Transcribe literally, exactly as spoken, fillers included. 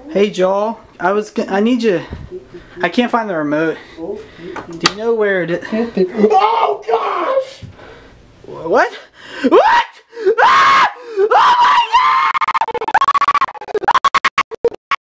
Hey Joel, I was I need you. I can't find the remote. Do you know where it is? Oh gosh! What? What? Ah! Oh my